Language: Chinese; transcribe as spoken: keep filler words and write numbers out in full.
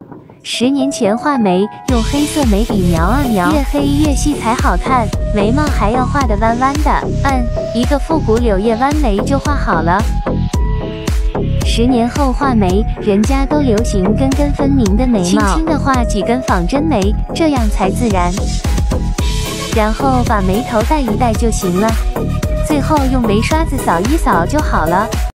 十年前画眉，用黑色眉笔描啊描，越黑越细才好看，眉毛还要画得弯弯的。嗯，一个复古柳叶弯眉就画好了。十年后画眉，人家都流行根根分明的眉毛，轻轻的画几根仿真眉，这样才自然。然后把眉头带一带就行了，最后用眉刷子扫一扫就好了。